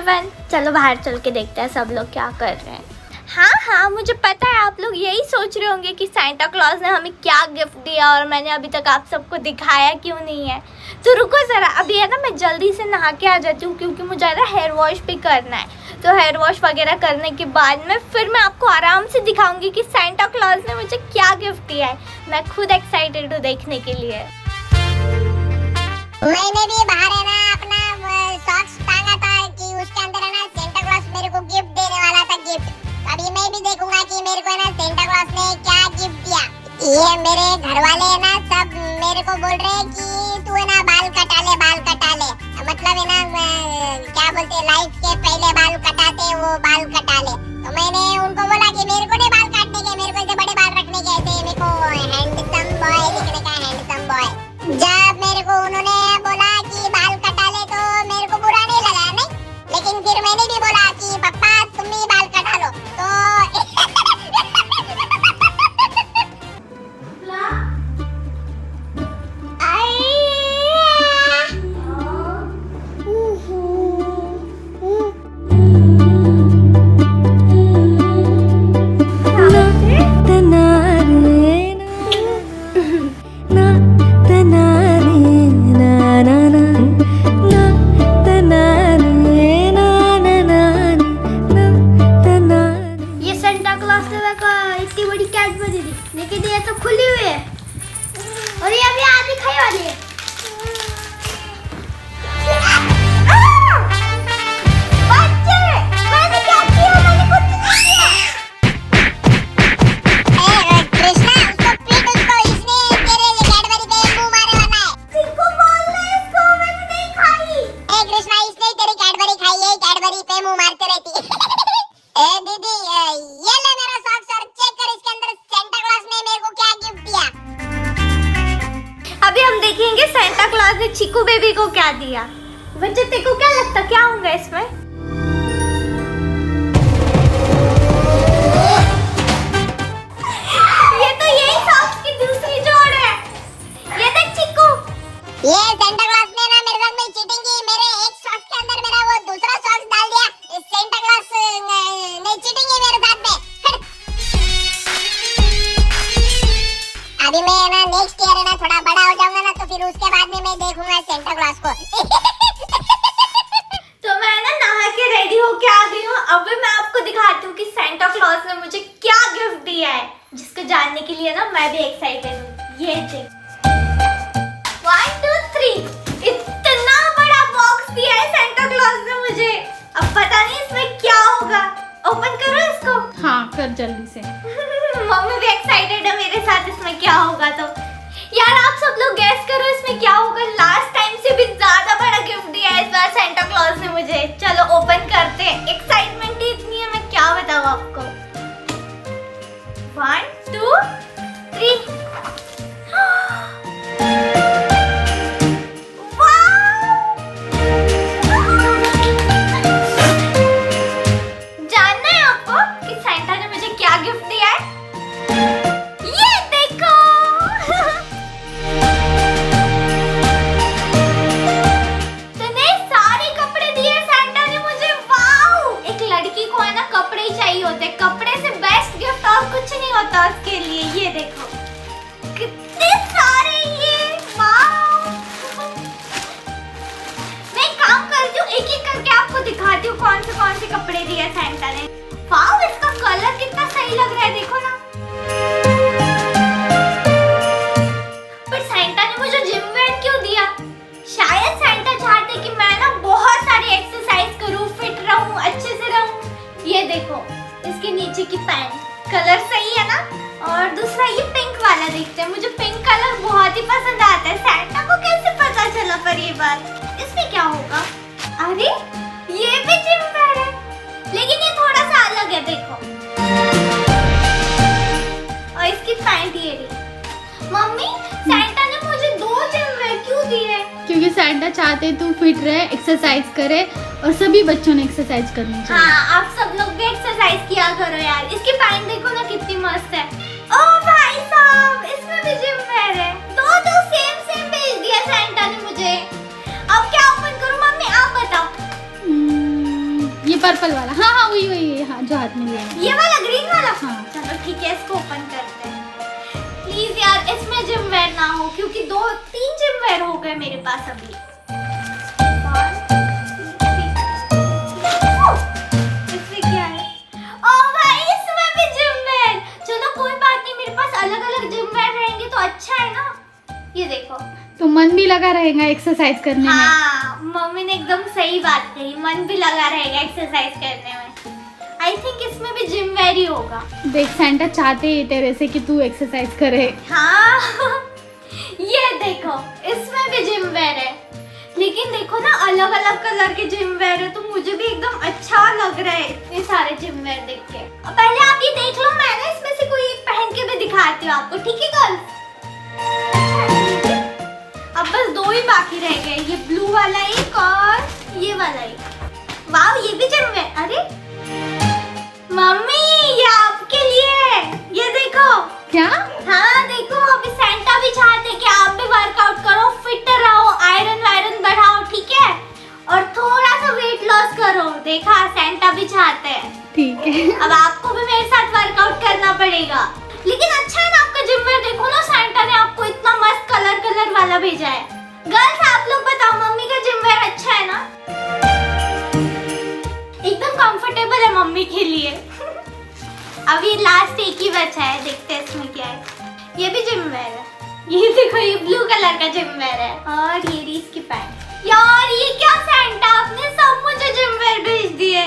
Everyone, चलो बाहर चल के देखते हैं सब लोग क्या कर रहे हैं। हाँ, मुझे पता है आप लोग यही सोच रहे होंगे कि सांता क्लॉज ने हमें क्या गिफ्ट दिया और मैंने अभी तक आप सबको दिखाया क्यों नहीं है। तो रुको ज़रा, अभी है ना मैं जल्दी से नहा के आ जाती हूँ क्योंकि मुझे ना हेयर वॉश भी करना है। तो हेयर वॉश वगैरह करने के बाद में फिर मैं आपको आराम से दिखाऊंगी कि सांता क्लॉज ने मुझे क्या गिफ्ट दिया है। मैं खुद एक्साइटेड हूँ देखने के लिए। मैंने भी बाहर है ना अपना सॉक्स टांगा था कि उसके अंदर है ना सांता क्लॉज मेरे को गिफ्ट देने वाला था गिफ्ट। अभी मैं भी देखूंगा कि मेरे को है ना सांता क्लॉज ने क्या गिफ्ट दिया। ये मेरे घर वाले है ना सब मेरे को बोल रहे हैं कि तू है ना बाल कटा ले मतलब है ना क्या बोलते लाइफ के पहले बाल कटाते वो बाल कटा ले। तो मैंने उनको बोला कि मेरे को नहीं बाल काटने के, मेरे को ऐसे बड़े बाल रखने के, ऐसे मेरे को हैंडसम बॉय लिखने का, हैंडसम बॉय। जब मेरे को उन्होंने बोला कि बाल कटा ले तो मेरे को बुरा नहीं लगा नहीं, लेकिन फिर मैंने भी बोला कि पापा तुम भी बाल कटा लो। तो सांता क्लॉज ने चिकू बेबी को क्या दिया। वजह तेरे को क्या लगता क्या होगा इसमें? ये तो यही सॉक्स की दूसरी जोड़ है। ये देख चिकू, ये सांता क्लॉज ने ना मेरे साथ में चीटिंग की। मेरे एक सॉक्स के अंदर मेरा वो दूसरा सॉक्स डाल दिया। सांता क्लॉज ने चीटिंग की मेरे साथ में। अभी मैं ना नेक्स्ट ईयर है ना थोड़ा बड़ा हो जाऊंगा ना तो फिर उसके बाद में मैं देखूंगा सांता क्लॉज को। तो मैं ना नहा के रेडी होके आ गई हूँ। अब मैं आपको दिखाती हूँ कि सांता क्लॉज ने मुझे क्या गिफ्ट दिया है, जिसको जानने के लिए ना मैं भी एक्साइटेड हूँ। ये देख 1 2 3 इतना बड़ा बॉक्स दिया है सांता क्लॉज ने मुझे। अब पता नहीं इसमें क्या होगा। ओपन करो इसको। हाँ कर जल्दी से। मम्मी भी एक्साइटेड है मेरे साथ इसमें क्या होगा। तो यार आप सब लोग गैस करो इसमें क्या होगा। लास्ट टाइम से भी ज्यादा बड़ा गिफ्ट दिया है इस बार सांता क्लॉज ने मुझे। चलो ओपन करते हैं। एक्साइटमेंट ही इतनी है, मैं क्या बताऊं आपको। 1 2 3 जानना है आपको कि सांता ने मुझे क्या गिफ्ट दिया है? ये देखो। तूने सारे कपड़े दिए सांता ने मुझे। वाओ, एक लड़की को है ना कपड़े ही चाहिए होते। कपड़े से बेस्ट गिफ्ट और कुछ नहीं होता उसके लिए। ये देखो कितने सारे ये। वाओ, मैं एक काम करती हूँ, एक एक करके आपको दिखाती हूँ कौन से कपड़े दिए सांता ने। वाओ, इसका कलर कितना सही लग रहा है, देखो ना। पर सांता ने मुझे जिम वेयर क्यों दिया? शायद सांता चाहते कि मैं ना बहुत सारी एक्सरसाइज करूं, फिट रहूं, अच्छे से रहूं। ये देखो इसके नीचे की पैंट कलर सही है ना। और दूसरा ये पिंक वाला देखते हैं। मुझे पिंक कलर बहुत ही पसंद आता है। सांता को कैसे पता चला पर ये बात? इसमें क्या होगा? अरे ये भी जिम वेयर है, लेकिन ये थोड़ा सा अलग है, देखो। और इसकी पैंट ये रही। मम्मी, सांता ने मुझे 2 जिम वेयर क्यों दिए? क्योंकि सांता चाहते तू फिट रहे, एक्सरसाइज करे, और सभी बच्चों ने एक्सरसाइज करनी चाहिए। हाँ, आप सब लोग भी एक्सरसाइज किया करो यार। इसकी पैंट देखो ना कितनी मस्त है। ओ भाई साहब, इसमें भी जिम वेयर है। दो सेम भेज दिया सांता ने मुझे। अब क्या ओपन करूं मम्मी, आप बताओ। पर्पल वाला, हाँ हाँ वही वही, हाँ जो हाथ में लिया है। ये वाला ग्रीन वाला। हाँ चलो ठीक है, इसको ओपन करते हैं। प्लीज यार इसमें जिम वेयर ना हो, क्योंकि 2-3 जिम वेयर हो गए मेरे पास अभी। इसमें क्या है? ओ भाई इसमें भी जिम वेयर। चलो कोई बात नहीं, मेरे पास अलग अलग जिम वेयर रहेंगे तो अच्छा है ना। ये देखो, तो मन भी लगा रहेगा एक्सरसाइज करने में। हाँ मम्मी ने एकदम सही बात कही, मन भी लगा रहेगा एक्सरसाइज करने में। आई थिंक इसमें भी जिम वेयर ही होगा। देख सेंटा चाहते ही तेरे से कि तू एक्सरसाइज करे। हाँ ये देखो इसमें भी जिम वेयर है, लेकिन देखो ना अलग अलग कलर के जिम वेयर है, तो मुझे भी एकदम अच्छा लग रहा है इतने सारे जिम वेयर देख के। पहले आप ये देख लो, मैं ना इसमें से कोई एक पहन के भी दिखाती हूँ आपको, ठीक है गर्ल्स? अब बस 2 ही बाकी रह गए, ये ब्लू वाला एक और ये वाला एक। वाव ये भी जिम वेयर। अरे मम्मी ये आपके लिए है, ये देखो। क्या? हाँ देखो, अभी सेंटा भी चाहते हैं कि आप भी वर्कआउट करो, फिट रहो, आयरन वायरन बढ़ाओ, ठीक है, और थोड़ा सा वेट लॉस करो। देखा, सेंटा भी चाहते हैं। ठीक है, अब आपको भी मेरे साथ वर्कआउट करना पड़ेगा। लेकिन अच्छा है ना आपका जिम वेयर, देखो ना सेंटा ने आपको इतना मस्त कलर कलर वाला भेजा है। गर्ल्स आप लोग बताओ, मम्मी का जिम वेयर अच्छा है ना? एकदम कंफर्टेबल है मम्मी के लिए। अब ये लास्ट एक ही बचा है, देखते हैं इसमें क्या है। ये भी जिम वेयर है, ये देखो ये ब्लू कलर का जिम वेयर है, और ये रही इसकी पैंट। यार ये क्या सेंटा, आपने सब मुझे जिम वेयर भेज दिए।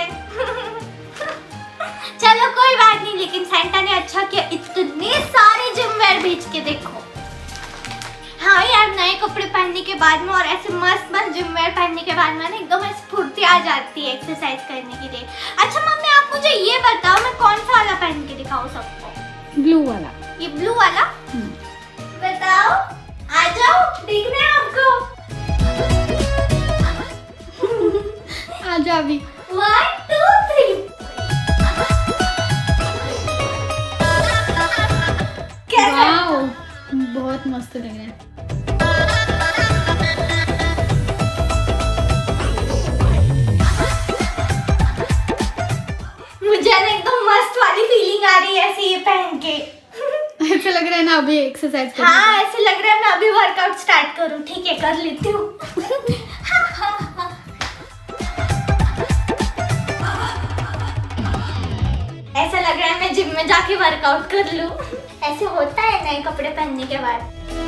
चलो कोई बात नहीं, लेकिन सेंटा ने अच्छा किया, इतने सारे जिम वेयर भेज के देखो। हाँ यार नए कपड़े पहनने के बाद में और ऐसे मस्त मस्त जिम वेयर पहनने के बाद में ना एकदम स्फूर्ति आ जाती है एक्सरसाइज करने के लिए। अच्छा मम्मी आप मुझे ये बताओ, मैं कौन सा वाला पहन के दिखाऊं सबको? ब्लू वाला। ये ब्लू वाला? बताओ, आ जाओ, देखना है आपको। आजा अभी। 1 2 3। वाओ बहुत मस्त लग रहा है। मुझे ना एकदम मस्त वाली फीलिंग आ रही है ऐसे ये पहन के। ऐसा लग रहा है ना अभी एक्सरसाइज करने हाँ ऐसे लग रहा है मैं अभी वर्कआउट स्टार्ट करूँ। ठीक है कर लेती हूँ। ऐसा लग रहा है मैं जिम में जाके वर्कआउट कर लूँ। ऐसे होता है नए कपड़े पहनने के बाद।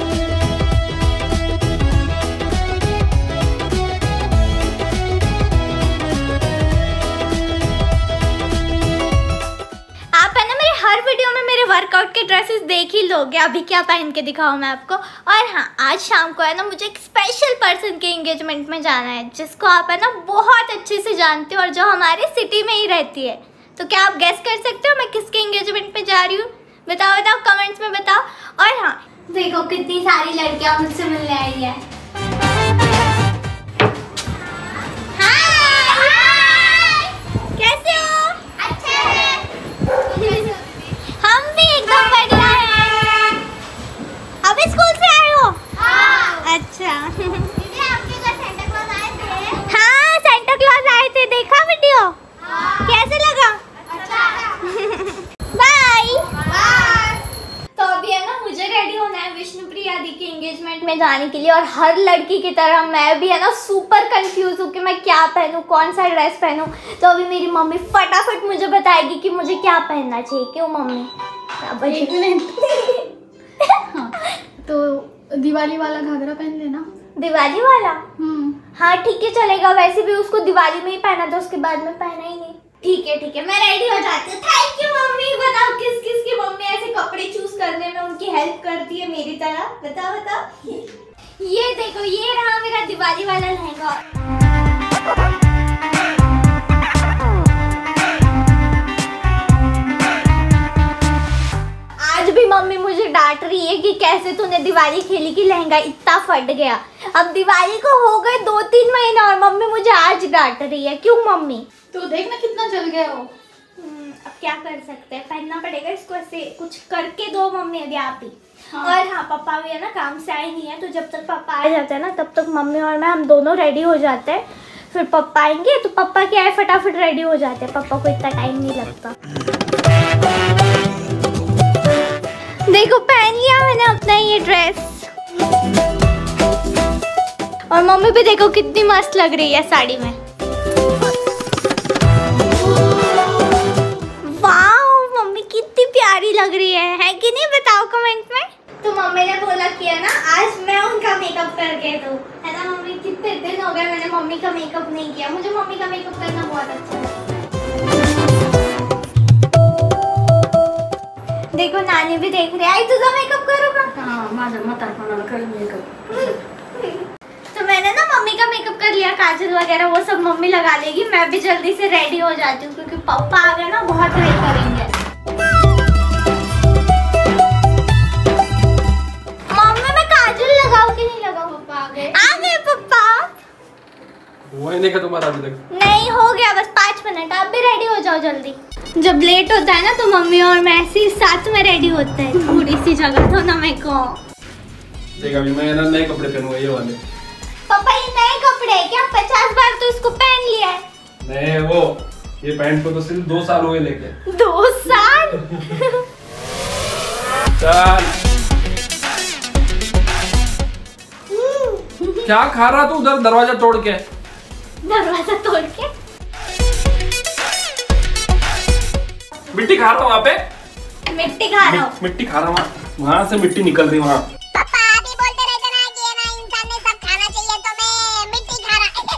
आप है ना मेरे हर वीडियो में मेरे वर्कआउट के ड्रेसेस देख ही लोगे। अभी क्या पहन के दिखाऊं मैं आपको। और हाँ आज शाम को है ना मुझे एक स्पेशल पर्सन के एंगेजमेंट में जाना है, जिसको आप है ना बहुत अच्छे से जानते हो और जो हमारे सिटी में ही रहती है। तो क्या आप गेस कर सकते हो मैं किसके एंगेजमेंट में जा रही हूँ? बताओ बताओ कमेंट्स में बताओ। और हाँ देखो कितनी सारी लड़कियां मुझसे मिलने आई है। कैसे हो? अच्छा है। हम भी एकदम बढ़िया हैं। अभी स्कूल से आए हो? हाँ। अच्छा दीदी आपके घर सेंटा क्लॉज आए थे? हाँ सेंटा क्लॉज आए थे, देखा वीडियो? हाँ। कैसे लगा? अच्छा। Bye bye. तो अभी है ना मुझे रेडी होना है विष्णुप्रिया दी के एंगेजमेंट में जाने के लिए। और हर लड़की की तरह मैं भी है ना सुपर कंफ्यूज हूँ कि मैं क्या पहनूं, कौन सा ड्रेस पहनूं। तो अभी मेरी मम्मी फटाफट मुझे बताएगी कि मुझे क्या पहनना चाहिए। क्यों मम्मी? हाँ, तो दिवाली वाला घाघरा पहन लेना। दिवाली वाला? हाँ ठीक है चलेगा। वैसे भी उसको दिवाली में ही पहना था, उसके बाद में पहना ही नहीं। ठीक है मैं रेडी हो जाती हूँ। Thank you mummy. बताओ किस किस की मम्मी ऐसे कपड़े चूज करने में उनकी हेल्प करती है मेरी तरह? बताओ बताओ। ये देखो ये रहा मेरा दिवाली वाला लहंगा। आज भी मम्मी मुझे डांट रही है कि कैसे तूने दिवाली खेली कि लहंगा इतना फट गया। अब दिवाली को हो गए 2-3 महीने और मम्मी मुझे आज डांट रही है। क्यों मम्मी? तो देखना कितना जल गया वो। अब क्या कर सकते हैं, पहनना पड़ेगा इसको। ऐसे कुछ करके दो मम्मी अभी आप ही। हाँ। और हाँ पापा भी है ना काम से आए नहीं है, तो जब तक पापा आ जाते हैं ना तब तक मम्मी और मैं हम दोनों रेडी हो जाते हैं। फिर पापा आएंगे तो पापा क्या है फटाफट रेडी हो जाते हैं, पापा को इतना टाइम नहीं लगता। देखो पहन लिया मैंने अपना ये ड्रेस, और मम्मी भी देखो कितनी मस्त लग रही है साड़ी में। वाओ मम्मी कितनी प्यारी लग रही है कि नहीं, बताओ कमेंट में। तो मम्मी ने बोला किया ना आज मैं उनका मेकअप करके दूं, है ना मम्मी। कितने दिन हो गए मैंने मम्मी का मेकअप नहीं किया, मुझे मम्मी का मेकअप करना बहुत अच्छा लगता है। देखो नानी भी देख रही है, आई तुझा मेकअप करू का? हाँ माझा म्हातारपणाला कर मेकअप। तो मैंने ना मम्मी का मेकअप कर लिया, काजल वगैरह वो सब मम्मी लगा लेगी, मैं भी जल्दी से रेडी हो जाती हूँ क्योंकि पापा आ गए ना बहुत वेट करेंगे। मम्मी मैं काजल लगाऊं कि नहीं लगाऊं? पापा आ गए पापा। हुआ ही नहीं का तुम्हारा अभी तक? नहीं हो गया बस 5 मिनट, आप भी रेडी हो जाओ जल्दी। जब लेट होता है ना तो मम्मी और मैं ऐसे ही साथ में रेडी होते हैं। थोड़ी सी जगह दो ना मेरे को। देख अभी मैं ना नए कपड़े पहनूंगा ये वाले। पापा ये नए कपड़े क्या? 50 बार तो इसको पहन लिया है। नहीं वो ये पैंट को तो सिर्फ 2 साल हुए लेके। 2 साल? चल क्या खा रहा तू उधर दरवाजा तोड़ के? दरवाजा तोड़ के? मिट्टी खा रहा हूँ वहाँ पे। मिट्टी खा रहा हूँ? मिट्टी खा रहा हूँ, वहाँ से मिट्टी निकल रही वहाँ। पापा आप ही बोलते रहते ना कि ना इंसान ने सब खाना चाहिए, तो मैं मिट्टी खा रहा।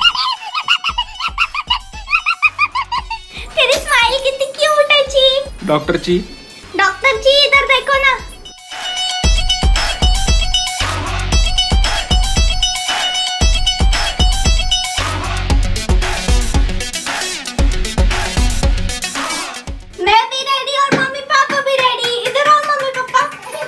तेरी स्माइल कितनी क्यूट है ची। डॉक्टर ची इधर देखो ना। मैं भी रेडी और मम्मी पापा भी रेडी। इधर आओ मम्मी पापा।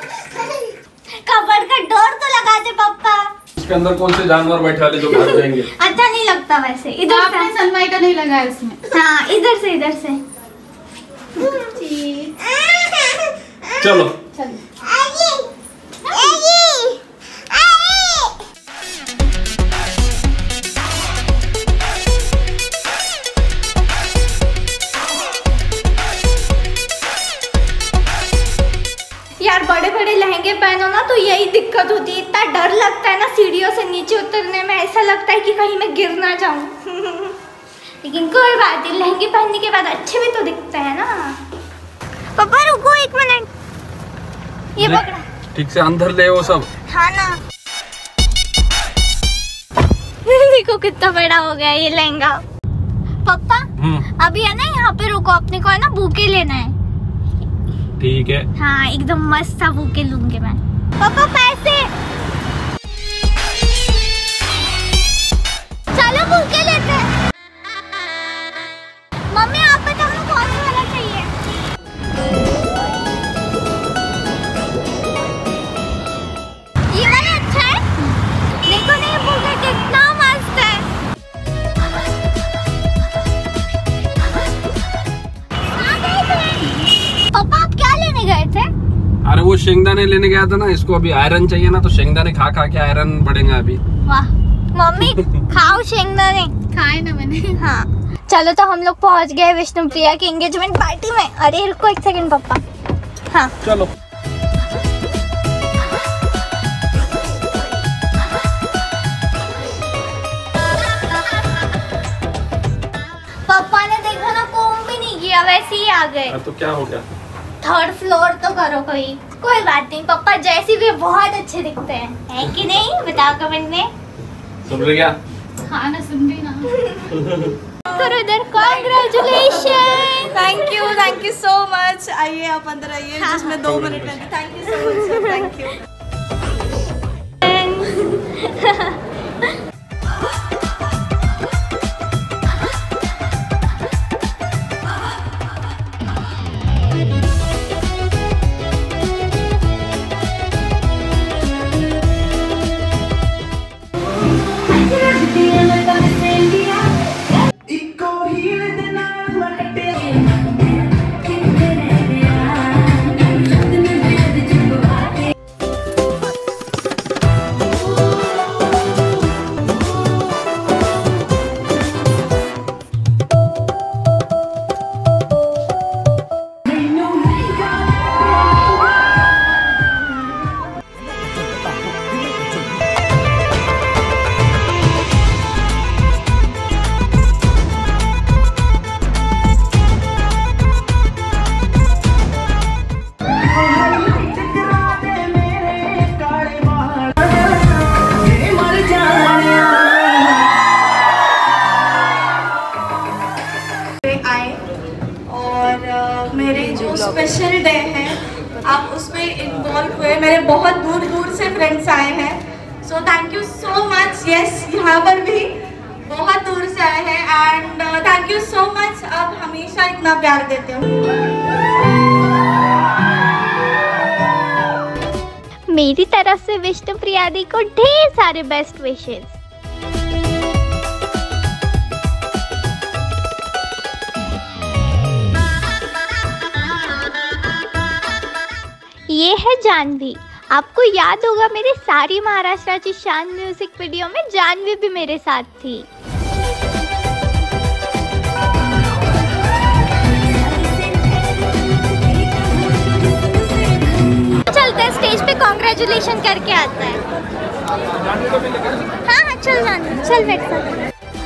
कबर्ड का डोर तो लगा दे पापा। इसके अंदर कौन से जानवर बैठे वाले जो भाग जाएंगे? अच्छा नहीं लगता वैसे। इधर आपने सनमाइका नहीं लगाया उसमें? हाँ इधर से। चलो यार बड़े बड़े लहंगे पहनो ना तो यही दिक्कत होती है, इतना डर लगता है ना सीढ़ियों से नीचे उतरने में, ऐसा लगता है कि कहीं मैं गिर ना जाऊं। लेकिन कोई बात नहीं, लहंगे पहनने के बाद अच्छे भी तो दिखते हैं ना। पापा रुको 1 मिनट, ये पकड़ा। ठीक से अंदर ले वो सब। हाँ ना। देखो कितना बड़ा हो गया ये लहंगा। पापा अभी है ना यहाँ पे रुको, अपने को है ना बुके लेना है। ठीक है। हाँ एकदम मस्त सा बुके लूंगी मैं। पापा पैसे। चलो बुके लेते हैं। मम्मी आप बताओ ना कौन सा वाला चाहिए? ये वाला अच्छा है। देखो ना ये बुके कितना मस्त है। पापा आप क्या लेने गए थे? अरे वो शेंगदाने लेने गया था ना, इसको अभी आयरन चाहिए ना, तो शेंगदाने खा खा के आयरन बढ़ेगा अभी। वाह मम्मी खाओ शेंगदाने। खाए ना मैंने। हाँ चलो तो हम लोग पहुंच गए विष्णुप्रिया की एंगेजमेंट पार्टी में। अरे रुको 1 सेकंड पापा। हाँ चलो पापा ने देखो ना कोम भी नहीं किया, वैसे ही आ गए। तो क्या हो गया? 3rd फ्लोर तो करो कोई बात नहीं। पापा जैसे भी बहुत अच्छे दिखते हैं, है कि नहीं? बताओ कमेंट में। सुन रहे क्या? हाँ ना सुन रही ना। करो इधर। Congratulation. Thank you so much. आइए आप अंदर आइए, हाँ, जिसमें 2 मिनट लगे। Thank you so much sir, thank you. Special day है, आप उसमें इन्वॉल्व हुए। मेरे बहुत दूर दूर से फ्रेंड्स आए हैं, so thank you so much. Yes, यहाँ पर भी बहुत दूर से आए हैं and thank you so much. आप हमेशा इतना प्यार देते हो। मेरी तरफ से विष्णुप्रिया दी को ढेर सारे बेस्ट विशेस। ये है जानवी। आपको याद होगा मेरे सारी महाराष्ट्र की शान म्यूजिक वीडियो में जानवी भी मेरे साथ थी। चलते हैं स्टेज पे, कॉन्ग्रेचुलेशन करके आता है। हाँ चल जानवी, चल बैठ सकते।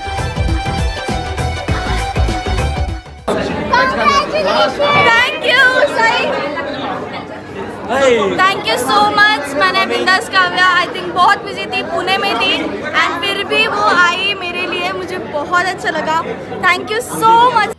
थैंक यू सही, थैंक यू सो मच। मैंने बिंदास काव्या आई थिंक बहुत बिजी थी, पुणे में थी एंड फिर भी वो आई मेरे लिए, मुझे बहुत अच्छा लगा। Thank you so much.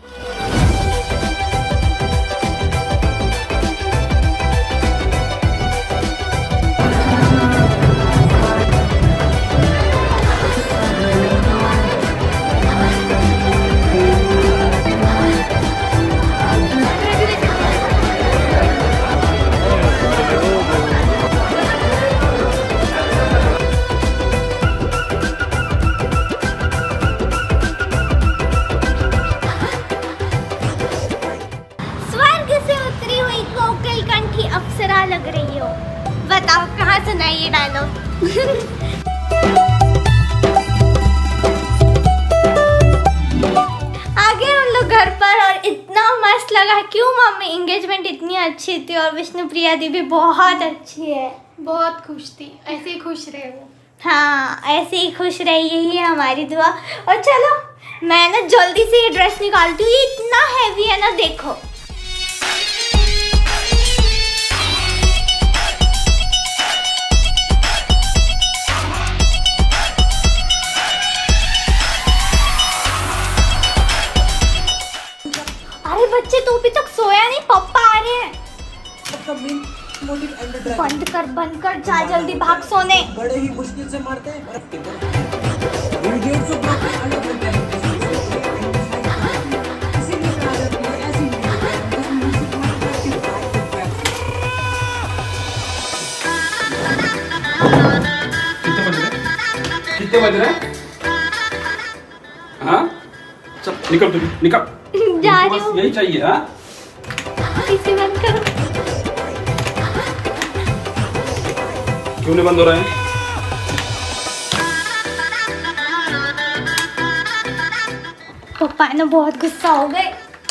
अप्सरा लग रही हो। बताओ कहाँ सुना है ये डायलॉग? आगे हम लोग घर पर और इतना मस्त लगा। क्यों मम्मी? एंगेजमेंट इतनी अच्छी थी और विष्णुप्रिया दी भी बहुत अच्छी है। बहुत खुश थी, ऐसे ही खुश रहे वो। हाँ ऐसे ही खुश रही, यही है हमारी दुआ। और चलो मैं ना जल्दी से ये ड्रेस निकालती हूँ, ये इतना हैवी है ना, देखो। अरे बच्चे तो अभी तक सोया नहीं, पापा आ रहे हैं। बंद कर जा, जल्दी भाग सोने। बड़े ही मुश्किल से मारते हैं। कितने बज रहे हैं? हाँ चल निकल, तू निकल। जा रही हूँ। यही चाहिए। हाँ इसे बंद करो। क्यों नहीं बंद हो रहा है? पापा ने बहुत गुस्सा हो गए।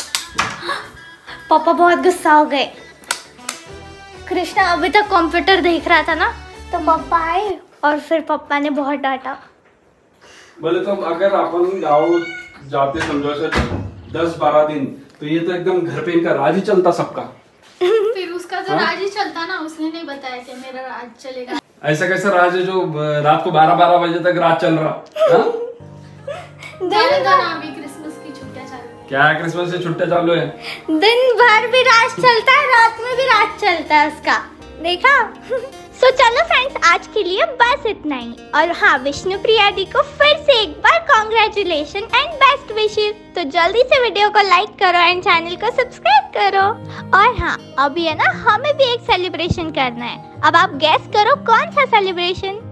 पापा बहुत गुस्सा हो गए। कृष्णा अभी तक कंप्यूटर देख रहा था ना, तो पापा आए और फिर पापा ने बहुत डांटा। बोले तो अगर अपन गाँव जाते समझो से 10-12 दिन, तो ये तो एकदम घर पे इनका राज ही चलता सबका। फिर उसका तो हाँ? राज ही चलता ना, उसने नहीं बताया कि मेरा राज चलेगा। ऐसा कैसा राज है जो रात को 12-12 बजे तक राज चल रहा? हाँ? ना भी क्रिसमस की छुट्टियां चालू। क्या क्रिसमस से छुट्टियां चालू है? दिन भर भी राज चलता है, रात में भी राज चलता है उसका, देखा? तो चलो फ्रेंड्स, आज के लिए बस इतना ही। और हाँ, विष्णुप्रिया दी को फिर से एक बार कॉन्ग्रेचुलेशन एंड बेस्ट विशेस। तो जल्दी से वीडियो को लाइक करो एंड चैनल को सब्सक्राइब करो। और हाँ, अभी है ना, हमें भी एक सेलिब्रेशन करना है। अब आप गेस करो कौन सा सेलिब्रेशन?